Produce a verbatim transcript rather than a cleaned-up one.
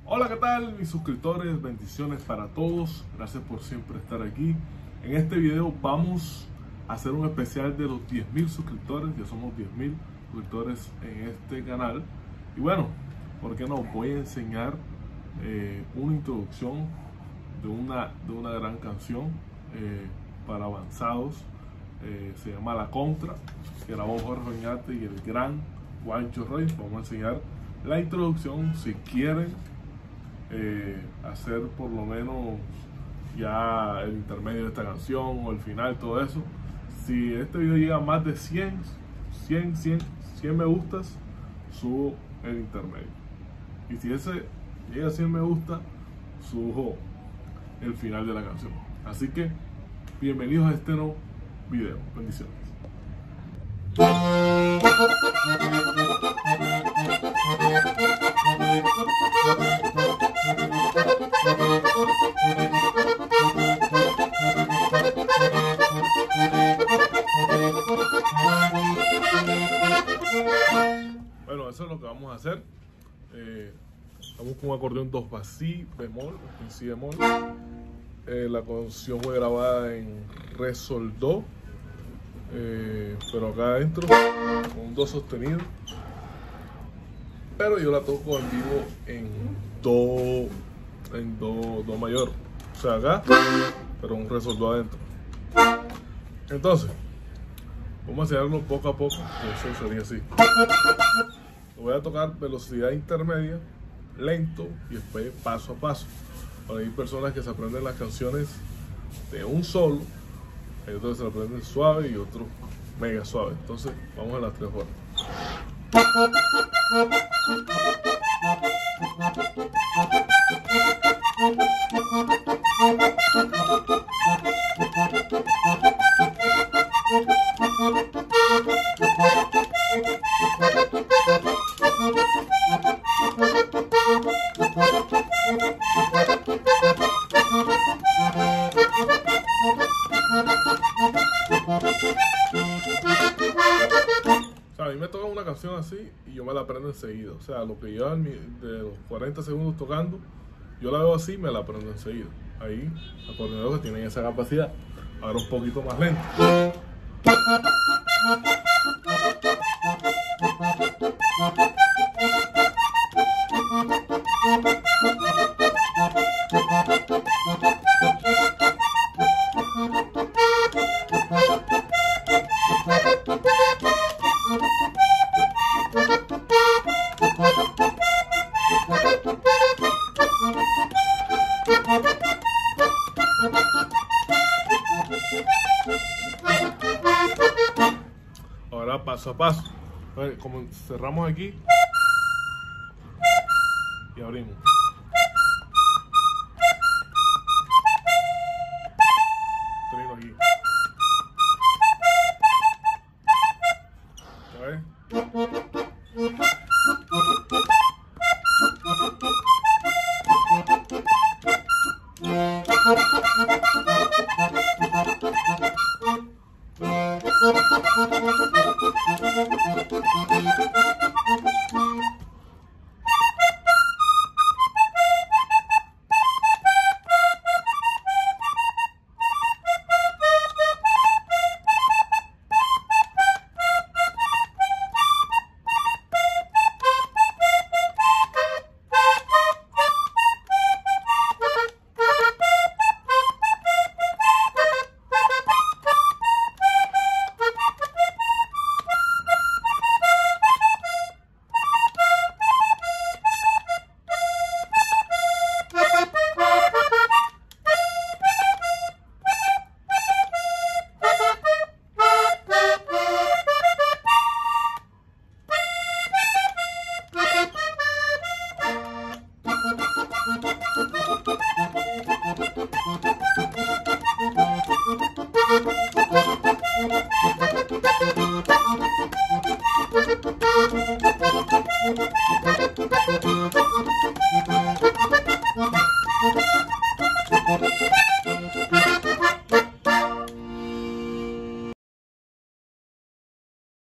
Hola, ¿qué tal mis suscriptores? Bendiciones para todos. Gracias por siempre estar aquí. En este video vamos a hacer un especial de los diez mil suscriptores. Ya somos diez mil suscriptores en este canal. Y bueno, ¿por qué no? Voy a enseñar eh, una introducción de una, de una gran canción eh, para avanzados. Eh, se llama La Contra, que grabó Jorge Oñate y el gran Juancho Reyes. Vamos a enseñar la introducción. Si quieren eh, hacer por lo menos ya el intermedio de esta canción o el final, todo eso, si este video llega a más de cien, cien, cien, cien me gustas, subo el intermedio. Y si ese llega a cien me gusta, subo el final de la canción. Así que bienvenidos a este nuevo video. Bendiciones. Bueno, eso es lo que vamos a hacer. Eh, vamos con un acordeón dos fa si bemol, en si bemol. Eh, la canción fue grabada en re sol do, eh, pero acá adentro con un do sostenido. Pero yo la toco en vivo en do, en do, do mayor, o sea acá, pero un re sol do adentro. Entonces, vamos a enseñarlo poco a poco, que eso sería así. Lo voy a tocar velocidad intermedia, lento y después paso a paso. Ahora hay personas que se aprenden las canciones de un solo, hay otros que se las aprenden suave y otros mega suave. Entonces, vamos a las tres horas. O sea, a mí me toca una canción así y yo me la aprendo enseguida. O sea, lo que llevan de los cuarenta segundos tocando, yo la veo así y me la aprendo enseguida. Ahí, los acordeoneros que tienen esa capacidad. Ahora un poquito más lento. Ahora paso a paso. Bueno, como cerramos aquí y abrimos. Termino aquí. ¿Ya ves?